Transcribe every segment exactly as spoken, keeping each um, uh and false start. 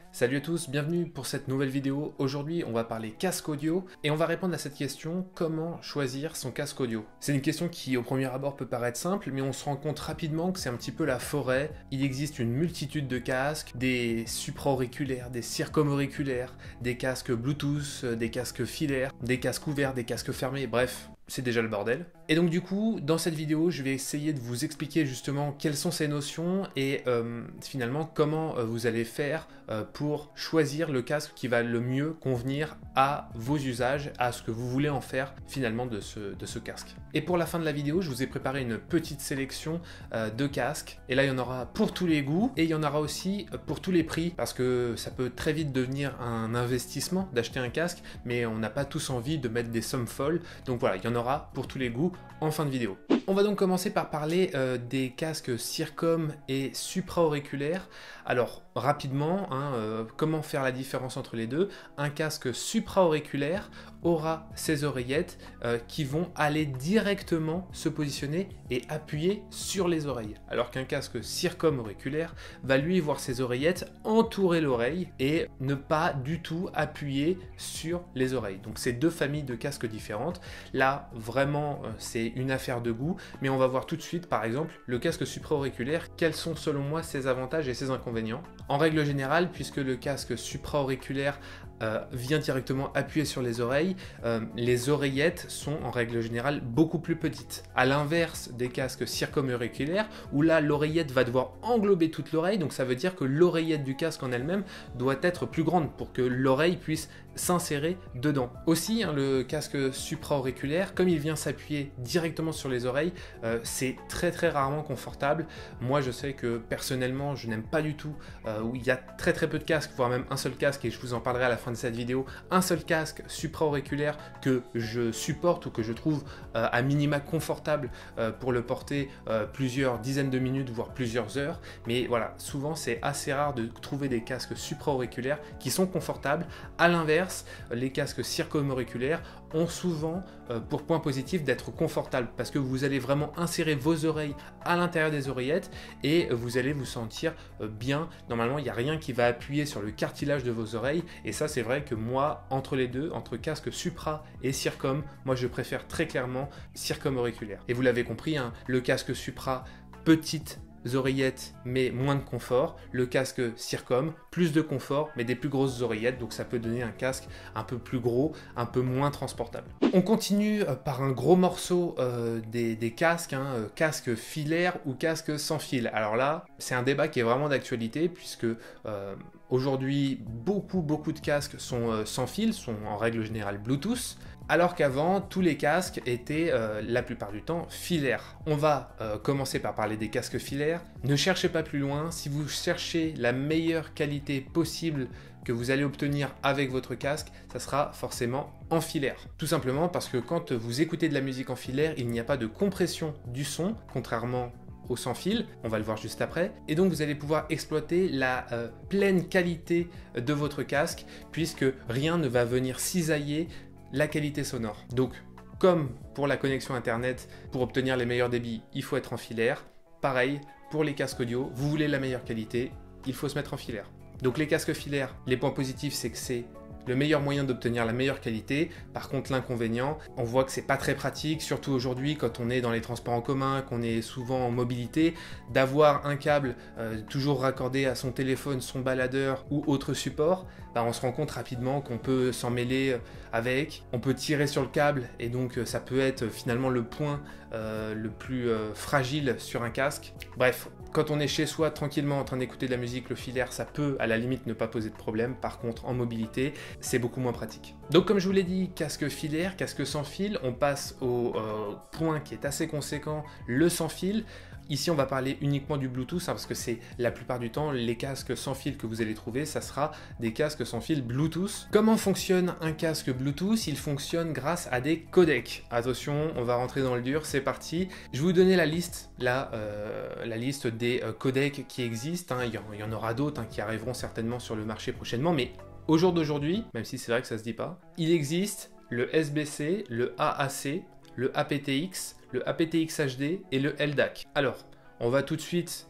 Salut à tous, bienvenue pour cette nouvelle vidéo. Aujourd'hui, on va parler casque audio et on va répondre à cette question, comment choisir son casque audio? C'est une question qui au premier abord peut paraître simple, mais on se rend compte rapidement que c'est un petit peu la forêt. Il existe une multitude de casques, des supra-auriculaires, des circum-auriculaires, des casques Bluetooth, des casques filaires, des casques ouverts, des casques fermés, bref. C'est déjà le bordel. Et donc du coup, dans cette vidéo, je vais essayer de vous expliquer justement quelles sont ces notions et euh, finalement comment euh, vous allez faire euh, pour choisir le casque qui va le mieux convenir à vos usages, à ce que vous voulez en faire finalement de ce, de ce casque. Et pour la fin de la vidéo, je vous ai préparé une petite sélection euh, de casques. Et là, il y en aura pour tous les goûts et il y en aura aussi pour tous les prix parce que ça peut très vite devenir un investissement d'acheter un casque, mais on n'a pas tous envie de mettre des sommes folles. Donc voilà, il y en aura pour tous les goûts en fin de vidéo. On va donc commencer par parler euh, des casques circum et supra-auriculaires. Alors rapidement, hein, euh, comment faire la différence entre les deux? Un casque supra-auriculaire aura ses oreillettes euh, qui vont aller directement se positionner et appuyer sur les oreilles, alors qu'un casque circum-auriculaire va lui voir ses oreillettes entourer l'oreille et ne pas du tout appuyer sur les oreilles. Donc c'est deux familles de casques différentes. Là vraiment euh, c'est une affaire de goût, mais on va voir tout de suite par exemple le casque supra-auriculaire, quels sont selon moi ses avantages et ses inconvénients. En règle générale, puisque le casque supra-auriculaire Euh, vient directement appuyer sur les oreilles, euh, les oreillettes sont en règle générale beaucoup plus petites. À l'inverse des casques circum-auriculaires, où là l'oreillette va devoir englober toute l'oreille, donc ça veut dire que l'oreillette du casque en elle-même doit être plus grande pour que l'oreille puisse s'insérer dedans. Aussi, hein, le casque supra-auriculaire, comme il vient s'appuyer directement sur les oreilles, euh, c'est très très rarement confortable. Moi je sais que personnellement je n'aime pas du tout, euh, où il y a très très peu de casques, voire même un seul casque, et je vous en parlerai à la fin de cette vidéo, un seul casque supra-auriculaire que je supporte ou que je trouve euh, à minima confortable euh, pour le porter euh, plusieurs dizaines de minutes voire plusieurs heures, mais voilà, souvent c'est assez rare de trouver des casques supra-auriculaires qui sont confortables. À l'inverse, les casques circum-auriculaires ont souvent euh, pour point positif d'être confortables parce que vous allez vraiment insérer vos oreilles à l'intérieur des oreillettes et vous allez vous sentir euh, bien. Normalement il n'y a rien qui va appuyer sur le cartilage de vos oreilles, et ça c'est vrai que moi, entre les deux, entre casque supra et circum, moi je préfère très clairement circum auriculaire. Et vous l'avez compris, hein, le casque supra, petite oreillettes mais moins de confort, le casque circum, plus de confort mais des plus grosses oreillettes, donc ça peut donner un casque un peu plus gros, un peu moins transportable. On continue par un gros morceau euh, des, des casques, hein, euh, casque filaire ou casque sans fil. Alors là, c'est un débat qui est vraiment d'actualité puisque euh, aujourd'hui, beaucoup beaucoup de casques sont euh, sans fil, sont en règle générale Bluetooth, alors qu'avant, tous les casques étaient euh, la plupart du temps filaires. On va euh, commencer par parler des casques filaires. Ne cherchez pas plus loin, si vous cherchez la meilleure qualité possible que vous allez obtenir avec votre casque, ça sera forcément en filaire. Tout simplement parce que quand vous écoutez de la musique en filaire, il n'y a pas de compression du son, contrairement au sans fil, on va le voir juste après, et donc vous allez pouvoir exploiter la euh, pleine qualité de votre casque, puisque rien ne va venir cisailler la qualité sonore. Donc, comme pour la connexion internet, pour obtenir les meilleurs débits, il faut être en filaire. Pareil, pour les casques audio, vous voulez la meilleure qualité, il faut se mettre en filaire. Donc les casques filaires, les points positifs, c'est que c'est le meilleur moyen d'obtenir la meilleure qualité. Par contre, l'inconvénient, on voit que c'est pas très pratique, surtout aujourd'hui quand on est dans les transports en commun, qu'on est souvent en mobilité, d'avoir un câble euh, toujours raccordé à son téléphone, son baladeur ou autre support. Bah, on se rend compte rapidement qu'on peut s'en mêler avec, on peut tirer sur le câble et donc ça peut être finalement le point euh, le plus euh, fragile sur un casque. Bref, quand on est chez soi tranquillement en train d'écouter de la musique, le filaire ça peut à la limite ne pas poser de problème. Par contre en mobilité c'est beaucoup moins pratique. Donc comme je vous l'ai dit, casque filaire, casque sans fil, on passe au euh, point qui est assez conséquent, le sans fil. Ici on va parler uniquement du Bluetooth, hein, parce que c'est la plupart du temps les casques sans fil que vous allez trouver, ça sera des casques sans fil Bluetooth. Comment fonctionne un casque Bluetooth? Il fonctionne grâce à des codecs. Attention, on va rentrer dans le dur, c'est parti. Je vais vous donner la liste, là, euh, la liste des euh, codecs qui existent, hein. il, y en, il y en aura d'autres hein, qui arriveront certainement sur le marché prochainement, mais au jour d'aujourd'hui, même si c'est vrai que ça se dit pas, il existe le S B C, le A A C, le A P T X, le A P T X H D et le L D A C. Alors, on va tout de suite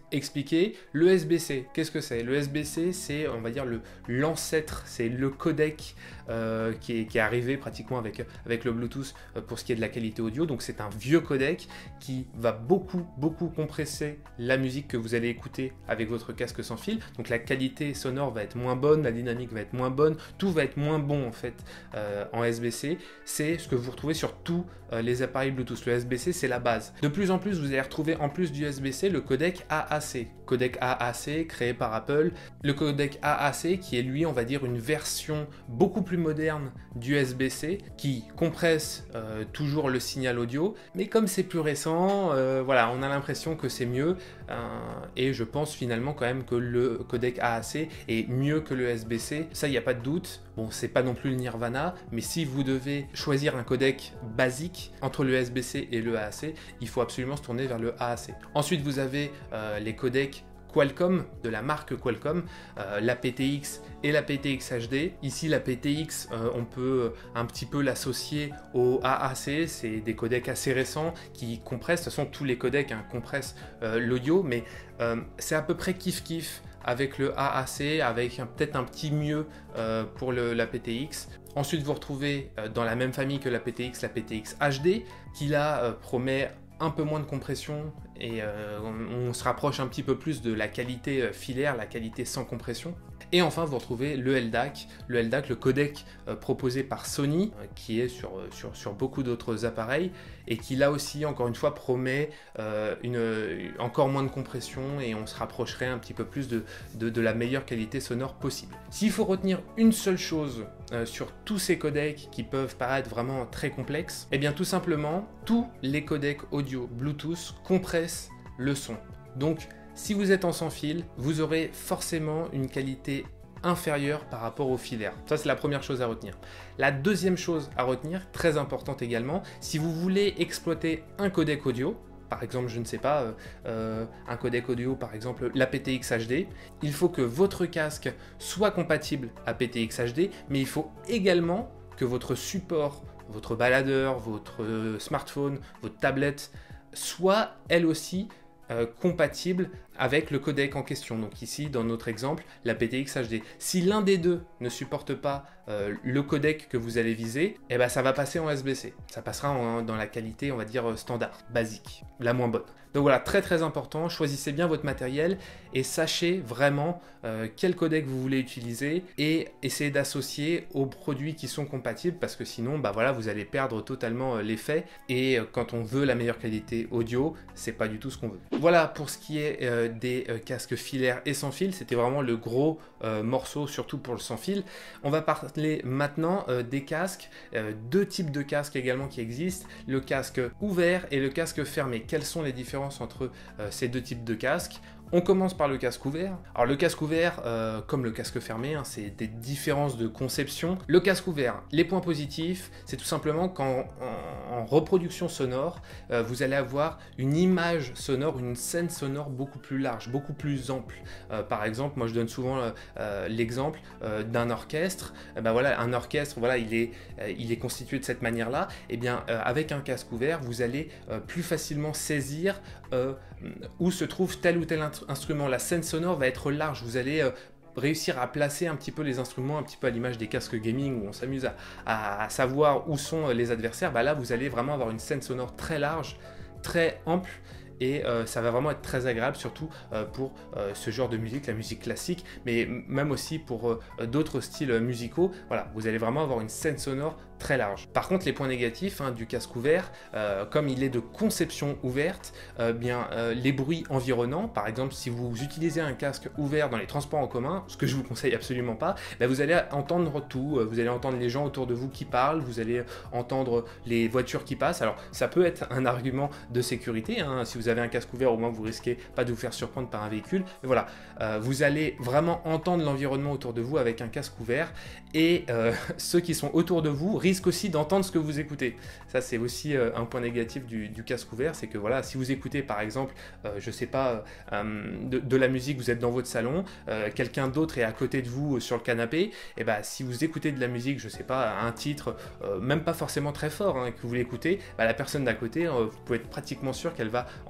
expliquer. Le S B C, qu'est-ce que c'est? Le S B C, c'est, on va dire, le l'ancêtre, c'est le codec euh, qui, est, qui est arrivé pratiquement avec, avec le Bluetooth euh, pour ce qui est de la qualité audio. Donc c'est un vieux codec qui va beaucoup, beaucoup compresser la musique que vous allez écouter avec votre casque sans fil. Donc la qualité sonore va être moins bonne, la dynamique va être moins bonne, tout va être moins bon en fait euh, en S B C. C'est ce que vous retrouvez sur tous euh, les appareils Bluetooth. Le S B C, c'est la base. De plus en plus, vous allez retrouver en plus du S B C le codec A A C. Codec A A C créé par Apple. Le codec A A C qui est lui, on va dire, une version beaucoup plus moderne du S B C qui compresse euh, toujours le signal audio. Mais comme c'est plus récent, euh, voilà, on a l'impression que c'est mieux. Euh, et je pense finalement quand même que le codec A A C est mieux que le S B C. Ça, il n'y a pas de doute. Bon, c'est pas non plus le Nirvana, mais si vous devez choisir un codec basique entre le S B C et le A A C, il faut absolument se tourner vers le A A C. Ensuite, vous avez euh, les codecs Qualcomm, de la marque Qualcomm, euh, la P T X et la P T X H D. Ici, la P T X, euh, on peut un petit peu l'associer au A A C, c'est des codecs assez récents qui compressent, de toute façon tous les codecs hein, compressent euh, l'audio, mais euh, c'est à peu près kiff-kiff avec le A A C, avec peut-être un petit mieux euh, pour le, la P T X. Ensuite, vous retrouvez euh, dans la même famille que la P T X, la P T X H D, qui là euh, promet un peu moins de compression et euh, on, on se rapproche un petit peu plus de la qualité euh, filaire, la qualité sans compression. Et enfin, vous retrouvez le L D A C, le L D A C, le codec euh, proposé par Sony, euh, qui est sur, sur, sur beaucoup d'autres appareils, et qui là aussi, encore une fois, promet euh, une, encore moins de compression, et on se rapprocherait un petit peu plus de, de, de la meilleure qualité sonore possible. S'il faut retenir une seule chose euh, sur tous ces codecs qui peuvent paraître vraiment très complexes, eh bien tout simplement, tous les codecs audio Bluetooth compressent le son. Donc, si vous êtes en sans fil, vous aurez forcément une qualité inférieure par rapport au filaire. Ça, c'est la première chose à retenir. La deuxième chose à retenir, très importante également, si vous voulez exploiter un codec audio, par exemple, je ne sais pas, euh, euh, un codec audio, par exemple la P T X H D, il faut que votre casque soit compatible à P T X H D, mais il faut également que votre support, votre baladeur, votre smartphone, votre tablette, soit elle aussi Euh, compatible avec le codec en question. Donc ici, dans notre exemple, la P T X H D. Si l'un des deux ne supporte pas euh, le codec que vous allez viser, eh ben, ça va passer en S B C. Ça passera en, dans la qualité, on va dire, standard, basique, la moins bonne. Donc voilà, très très important, choisissez bien votre matériel et sachez vraiment euh, quel codec vous voulez utiliser et essayez d'associer aux produits qui sont compatibles parce que sinon, bah voilà, vous allez perdre totalement euh, l'effet et euh, quand on veut la meilleure qualité audio, c'est pas du tout ce qu'on veut. Voilà pour ce qui est euh, des euh, casques filaires et sans fil, c'était vraiment le gros euh, morceau, surtout pour le sans fil. On va parler maintenant euh, des casques, euh, deux types de casques également qui existent, le casque ouvert et le casque fermé. Quelles sont les différences entre euh, ces deux types de casques? On commence par le casque ouvert. Alors le casque ouvert, euh, comme le casque fermé, hein, c'est des différences de conception. Le casque ouvert, les points positifs, c'est tout simplement qu'en en, en reproduction sonore, euh, vous allez avoir une image sonore, une scène sonore beaucoup plus large, beaucoup plus ample. Euh, par exemple, moi je donne souvent euh, euh, l'exemple euh, d'un orchestre. Euh, ben voilà, un orchestre, voilà, il est, euh, il est constitué de cette manière-là. Et bien, euh, avec un casque ouvert, vous allez euh, plus facilement saisir euh, où se trouve tel ou tel instrument. La scène sonore va être large, vous allez euh, réussir à placer un petit peu les instruments, un petit peu à l'image des casques gaming où on s'amuse à, à, à savoir où sont les adversaires. Bah là, vous allez vraiment avoir une scène sonore très large, très ample, et euh, ça va vraiment être très agréable, surtout euh, pour euh, ce genre de musique, la musique classique, mais même aussi pour euh, d'autres styles musicaux. Voilà, vous allez vraiment avoir une scène sonore très large. Par contre, les points négatifs hein, du casque ouvert, euh, comme il est de conception ouverte, euh, bien euh, les bruits environnants, par exemple, si vous utilisez un casque ouvert dans les transports en commun, ce que je vous conseille absolument pas, ben, vous allez entendre tout. Vous allez entendre les gens autour de vous qui parlent, vous allez entendre les voitures qui passent. Alors, ça peut être un argument de sécurité. Hein, si vous avez un casque ouvert, au moins vous risquez pas de vous faire surprendre par un véhicule. Mais voilà, euh, vous allez vraiment entendre l'environnement autour de vous avec un casque ouvert, et euh, ceux qui sont autour de vous risque aussi d'entendre ce que vous écoutez. Ça, c'est aussi euh, un point négatif du, du casque ouvert, c'est que voilà, si vous écoutez par exemple, euh, je sais pas, euh, de, de la musique, vous êtes dans votre salon, euh, quelqu'un d'autre est à côté de vous euh, sur le canapé, et bah si vous écoutez de la musique, je sais pas, un titre, euh, même pas forcément très fort, hein, que vous l'écoutez, bah, la personne d'à côté, euh, vous pouvez être pratiquement sûr qu'elle va entendre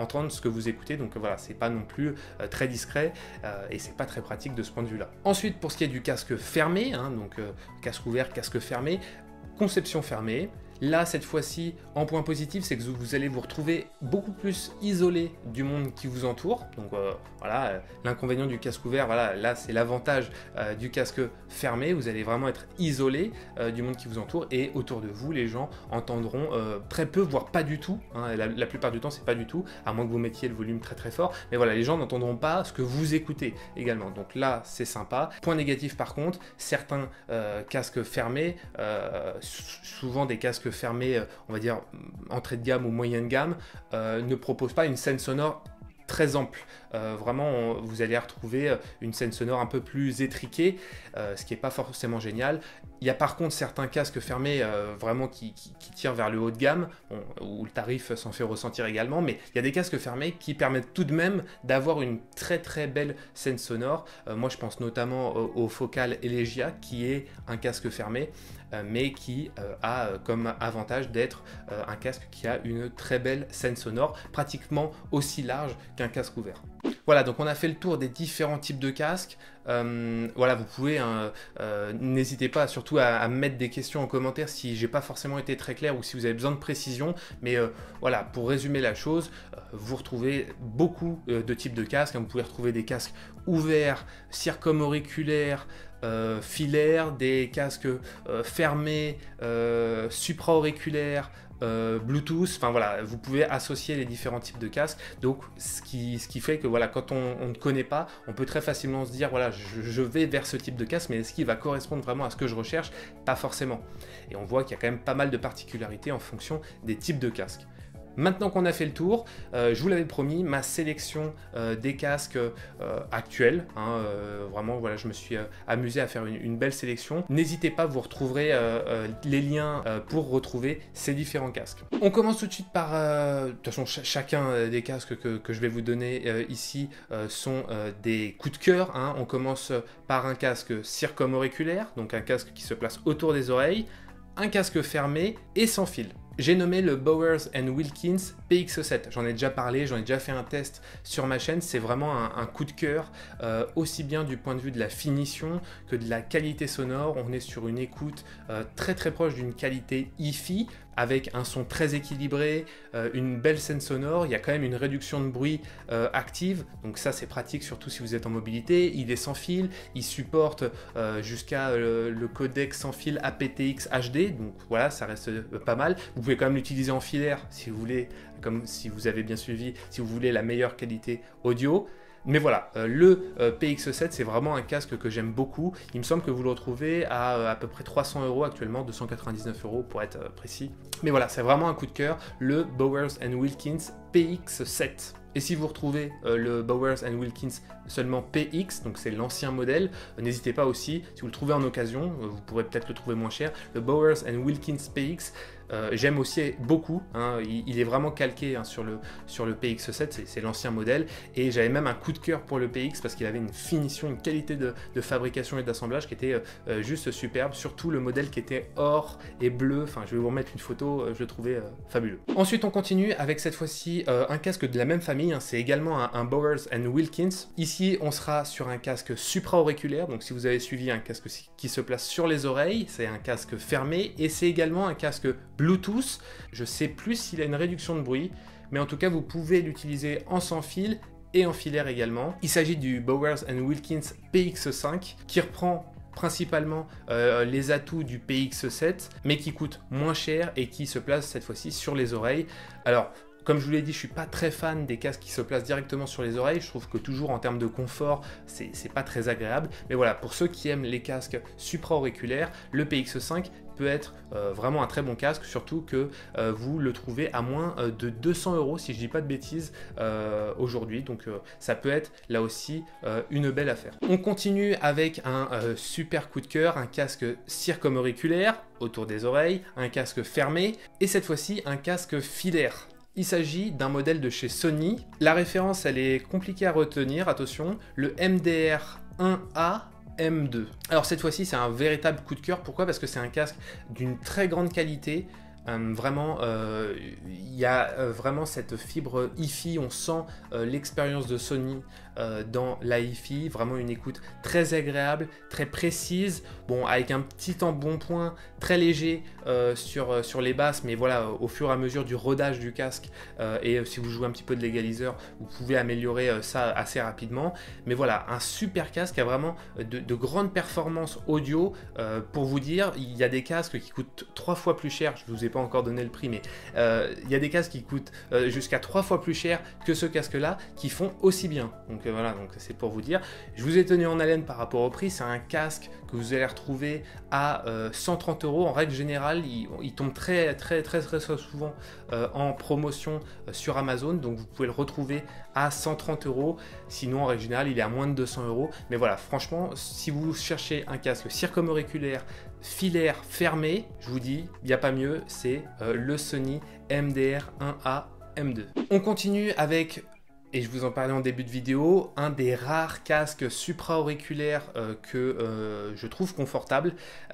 entendre ce que vous écoutez, donc voilà, c'est pas non plus euh, très discret euh, et c'est pas très pratique de ce point de vue là. Ensuite, pour ce qui est du casque fermé, hein, donc euh, casque ouvert, casque fermé, conception fermée. Là, cette fois-ci, en point positif, c'est que vous allez vous retrouver beaucoup plus isolé du monde qui vous entoure. Donc euh, voilà, euh, l'inconvénient du casque ouvert, voilà, là c'est l'avantage euh, du casque fermé. Vous allez vraiment être isolé euh, du monde qui vous entoure et autour de vous, les gens entendront euh, très peu, voire pas du tout. Hein, la, la plupart du temps, c'est pas du tout, à moins que vous mettiez le volume très très fort. Mais voilà, les gens n'entendront pas ce que vous écoutez également. Donc là, c'est sympa. Point négatif par contre, certains euh, casques fermés, euh, souvent des casques fermés, on va dire entrée de gamme ou moyenne gamme, euh, ne propose pas une scène sonore très ample. Euh, vraiment, on, vous allez retrouver une scène sonore un peu plus étriquée, euh, ce qui n'est pas forcément génial. Il y a par contre certains casques fermés euh, vraiment qui, qui, qui tirent vers le haut de gamme, bon, où le tarif s'en fait ressentir également, mais il y a des casques fermés qui permettent tout de même d'avoir une très très belle scène sonore. Euh, moi je pense notamment au, au Focal Elegia, qui est un casque fermé, euh, mais qui euh, a euh, comme avantage d'être euh, un casque qui a une très belle scène sonore, pratiquement aussi large qu'un casque ouvert. Voilà, donc on a fait le tour des différents types de casques. Euh, voilà, vous pouvez, hein, euh, n'hésitez pas surtout à, à mettre des questions en commentaire si j'ai pas forcément été très clair ou si vous avez besoin de précision. Mais euh, voilà, pour résumer la chose, euh, vous retrouvez beaucoup euh, de types de casques. Hein. Vous pouvez retrouver des casques ouverts, circumauriculaires, Euh, filaires, des casques euh, fermés, euh, supra-auriculaires, euh, Bluetooth, enfin voilà, vous pouvez associer les différents types de casques, donc ce qui, ce qui fait que voilà, quand on, on ne connaît pas, on peut très facilement se dire voilà, je, je vais vers ce type de casque, mais est-ce qu'il va correspondre vraiment à ce que je recherche? Pas forcément. Et on voit qu'il y a quand même pas mal de particularités en fonction des types de casques. Maintenant qu'on a fait le tour, euh, je vous l'avais promis, ma sélection euh, des casques euh, actuels, hein, euh, vraiment voilà, je me suis euh, amusé à faire une, une belle sélection. N'hésitez pas, vous retrouverez euh, euh, les liens euh, pour retrouver ces différents casques. On commence tout de suite par, euh, de toute façon ch chacun des casques que, que je vais vous donner euh, ici euh, sont euh, des coups de cœur. Hein. On commence par un casque circumauriculaire, donc un casque qui se place autour des oreilles, un casque fermé et sans fil. J'ai nommé le Bowers and Wilkins P X sept. J'en ai déjà parlé, j'en ai déjà fait un test sur ma chaîne. C'est vraiment un, un coup de cœur, euh, aussi bien du point de vue de la finition que de la qualité sonore. On est sur une écoute euh, très très proche d'une qualité hi-fi, avec un son très équilibré, euh, une belle scène sonore. Il y a quand même une réduction de bruit euh, active, donc ça c'est pratique surtout si vous êtes en mobilité. Il est sans fil, il supporte euh, jusqu'à euh, le codec sans fil A P T X H D, donc voilà, ça reste euh, pas mal. Vous pouvez quand même l'utiliser en filaire si vous voulez, comme si vous avez bien suivi, si vous voulez la meilleure qualité audio. Mais voilà, euh, le euh, P X sept, c'est vraiment un casque que j'aime beaucoup. Il me semble que vous le retrouvez à euh, à peu près trois cents euros actuellement, deux cent quatre-vingt-dix-neuf euros pour être euh, précis. Mais voilà, c'est vraiment un coup de cœur, le Bowers and Wilkins P X sept. Et si vous retrouvez euh, le Bowers and Wilkins seulement P X, donc c'est l'ancien modèle, euh, n'hésitez pas aussi, si vous le trouvez en occasion, euh, vous pourrez peut-être le trouver moins cher, le Bowers and Wilkins P X, euh, j'aime aussi beaucoup, hein, il, il est vraiment calqué hein, sur, le, sur le P X sept, c'est l'ancien modèle, et j'avais même un coup de cœur pour le P X parce qu'il avait une finition, une qualité de, de fabrication et d'assemblage qui était euh, juste superbe, surtout le modèle qui était or et bleu, enfin je vais vous remettre une photo, euh, je le trouvais euh, fabuleux. Ensuite on continue avec cette fois-ci euh, un casque de la même famille, hein, c'est également un, un Bowers and Wilkins. Ici on sera sur un casque supra-auriculaire, donc si vous avez suivi un casque qui se place sur les oreilles, c'est un casque fermé, et c'est également un casque Bluetooth. Je sais plus s'il a une réduction de bruit, mais en tout cas vous pouvez l'utiliser en sans fil et en filaire également. Il s'agit du Bowers and Wilkins P X cinq qui reprend principalement euh, les atouts du P X sept, mais qui coûte moins cher et qui se place cette fois-ci sur les oreilles. Alors, comme je vous l'ai dit, je suis pas très fan des casques qui se placent directement sur les oreilles. Je trouve que toujours en termes de confort, c'est pas très agréable. Mais voilà, pour ceux qui aiment les casques supra-auriculaires, le P X cinq peut être euh, vraiment un très bon casque, surtout que euh, vous le trouvez à moins euh, de deux cents euros, si je dis pas de bêtises, euh, aujourd'hui. Donc euh, ça peut être là aussi euh, une belle affaire. On continue avec un euh, super coup de cœur, un casque circumauriculaire autour des oreilles, un casque fermé, et cette fois-ci un casque filaire. Il s'agit d'un modèle de chez Sony. La référence, elle est compliquée à retenir, attention, le M D R un A M deux. Alors cette fois-ci, c'est un véritable coup de cœur. Pourquoi? Parce que c'est un casque d'une très grande qualité, Euh, vraiment, euh, il y a euh, vraiment cette fibre hi-fi, on sent euh, l'expérience de Sony euh, dans la hi-fi, vraiment une écoute très agréable, très précise, bon, avec un petit embonpoint très léger euh, sur, euh, sur les basses, mais voilà, au fur et à mesure du rodage du casque, euh, et euh, si vous jouez un petit peu de l'égaliseur, vous pouvez améliorer euh, ça assez rapidement. Mais voilà, un super casque qui a vraiment de, de grandes performances audio. Euh, pour vous dire, il y a des casques qui coûtent trois fois plus cher, je ne vous ai pas encore donné le prix, mais euh, il y a des casques qui coûtent euh, jusqu'à trois fois plus cher que ce casque-là, qui font aussi bien. Donc euh, voilà, donc c'est pour vous dire. Je vous ai tenu en haleine par rapport au prix, c'est un casque que vous allez retrouver à euh, cent trente euros. En règle générale, il, il tombe très très très très, très souvent euh, en promotion euh, sur Amazon, donc vous pouvez le retrouver à cent trente euros. Sinon, en règle générale, il est à moins de deux cents euros. Mais voilà, franchement, si vous cherchez un casque circumauriculaire filaire fermé, je vous dis, il n'y a pas mieux, c'est euh, le Sony M D R un A M deux. On continue avec, et je vous en parlais en début de vidéo, un des rares casques supra-auriculaires euh, que euh, je trouve confortable,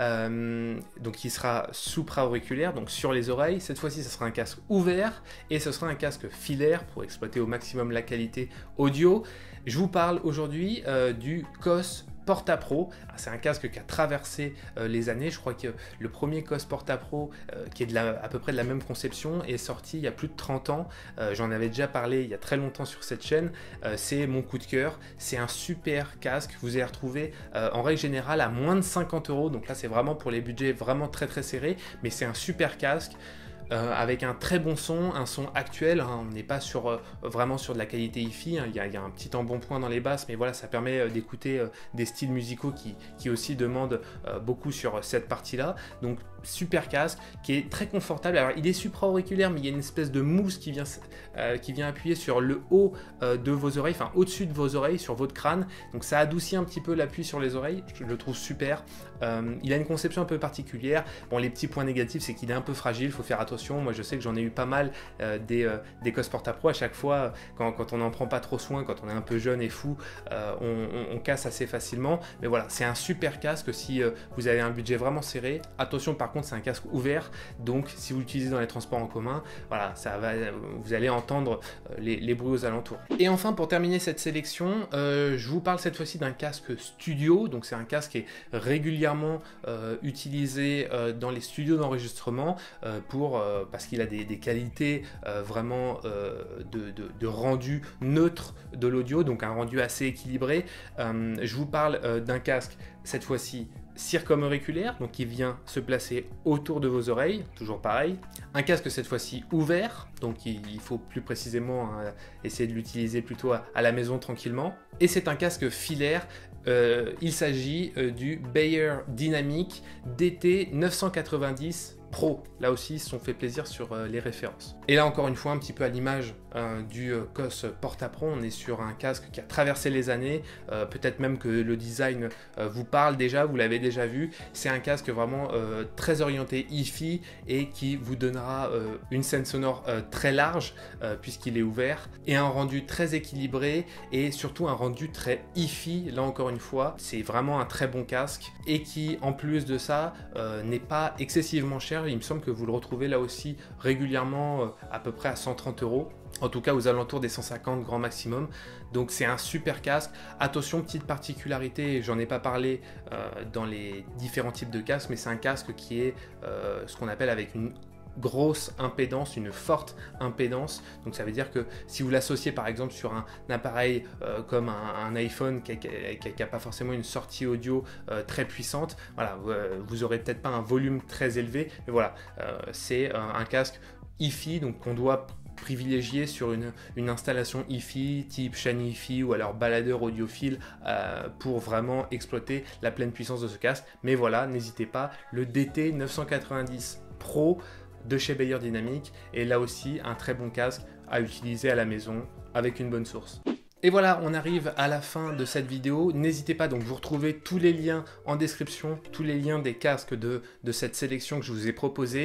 euh, donc qui sera supra-auriculaire, donc sur les oreilles. Cette fois-ci, ce sera un casque ouvert et ce sera un casque filaire pour exploiter au maximum la qualité audio. Je vous parle aujourd'hui euh, du C O S Porta Pro. C'est un casque qui a traversé euh, les années. Je crois que le premier C O S Porta Pro, euh, qui est de la, à peu près de la même conception, est sorti il y a plus de trente ans. Euh, J'en avais déjà parlé il y a très longtemps sur cette chaîne. Euh, c'est mon coup de cœur. C'est un super casque. Vous allez retrouver euh, en règle générale à moins de cinquante euros. Donc là, c'est vraiment pour les budgets vraiment très très serrés. Mais c'est un super casque. Euh, avec un très bon son, un son actuel, hein, on n'est pas sur, euh, vraiment sur de la qualité hi-fi, hein, il y a, il y a un petit embonpoint dans les basses, mais voilà, ça permet euh, d'écouter euh, des styles musicaux qui, qui aussi demandent euh, beaucoup sur euh, cette partie-là. Donc super casque, qui est très confortable. Alors il est supra-auriculaire, mais il y a une espèce de mousse qui vient, euh, qui vient appuyer sur le haut euh, de vos oreilles, enfin au-dessus de vos oreilles, sur votre crâne. Donc ça adoucit un petit peu l'appui sur les oreilles, je le trouve super. Euh, il a une conception un peu particulière. Bon, les petits points négatifs, c'est qu'il est un peu fragile, il faut faire attention. Moi, je sais que j'en ai eu pas mal euh, des, euh, des C O S Porta Pro. À chaque fois, quand, quand on n'en prend pas trop soin, quand on est un peu jeune et fou, euh, on, on, on casse assez facilement. Mais voilà, c'est un super casque si euh, vous avez un budget vraiment serré. Attention, par contre, c'est un casque ouvert. Donc, si vous l'utilisez dans les transports en commun, voilà, ça va, vous allez entendre les, les bruits aux alentours. Et enfin, pour terminer cette sélection, euh, je vous parle cette fois-ci d'un casque studio. Donc, c'est un casque qui est régulièrement euh, utilisé euh, dans les studios d'enregistrement euh, pour euh, parce qu'il a des, des qualités euh, vraiment euh, de, de, de rendu neutre de l'audio, donc un rendu assez équilibré. Euh, je vous parle euh, d'un casque, cette fois-ci circumauriculaire, donc qui vient se placer autour de vos oreilles, toujours pareil. Un casque cette fois-ci ouvert, donc il, il faut plus précisément hein, essayer de l'utiliser plutôt à, à la maison tranquillement. Et c'est un casque filaire. Euh, il s'agit euh, du Beyer Dynamic D T neuf cent quatre-vingt-dix Pro. Là aussi, ils se sont fait plaisir sur euh, les références. Et là, encore une fois, un petit peu à l'image euh, du euh, C O S Porta Pro, on est sur un casque qui a traversé les années. Euh, Peut-être même que le design euh, vous parle déjà, vous l'avez déjà vu. C'est un casque vraiment euh, très orienté hi-fi et qui vous donnera euh, une scène sonore euh, très large euh, puisqu'il est ouvert et un rendu très équilibré et surtout un rendu très hi-fi. Là, encore une fois, c'est vraiment un très bon casque et qui, en plus de ça, euh, n'est pas excessivement cher. Il me semble que vous le retrouvez là aussi régulièrement euh, à peu près à cent trente euros. En tout cas aux alentours des cent cinquante grand maximum. Donc c'est un super casque. Attention, petite particularité, j'en ai pas parlé euh, dans les différents types de casques, mais c'est un casque qui est euh, ce qu'on appelle avec une grosse impédance, une forte impédance. Donc ça veut dire que si vous l'associez par exemple sur un, un appareil euh, comme un, un iPhone qui n'a pas forcément une sortie audio euh, très puissante, voilà, vous, euh, vous aurez peut-être pas un volume très élevé, mais voilà, euh, c'est un, un casque hi-fi, donc qu'on doit privilégier sur une, une installation hi-fi type chaîne hi-fi ou alors baladeur audiophile euh, pour vraiment exploiter la pleine puissance de ce casque. Mais voilà, n'hésitez pas, le D T neuf cent quatre-vingt-dix Pro de chez Beyer Dynamic est là aussi un très bon casque à utiliser à la maison avec une bonne source. Et voilà, on arrive à la fin de cette vidéo. N'hésitez pas, donc vous retrouvez tous les liens en description, tous les liens des casques de, de cette sélection que je vous ai proposée.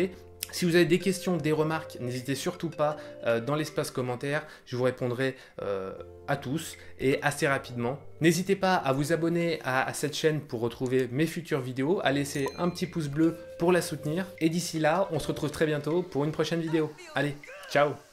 Si vous avez des questions, des remarques, n'hésitez surtout pas euh, dans l'espace commentaire, je vous répondrai euh, à tous et assez rapidement. N'hésitez pas à vous abonner à, à cette chaîne pour retrouver mes futures vidéos, à laisser un petit pouce bleu pour la soutenir. Et d'ici là, on se retrouve très bientôt pour une prochaine vidéo. Allez, ciao!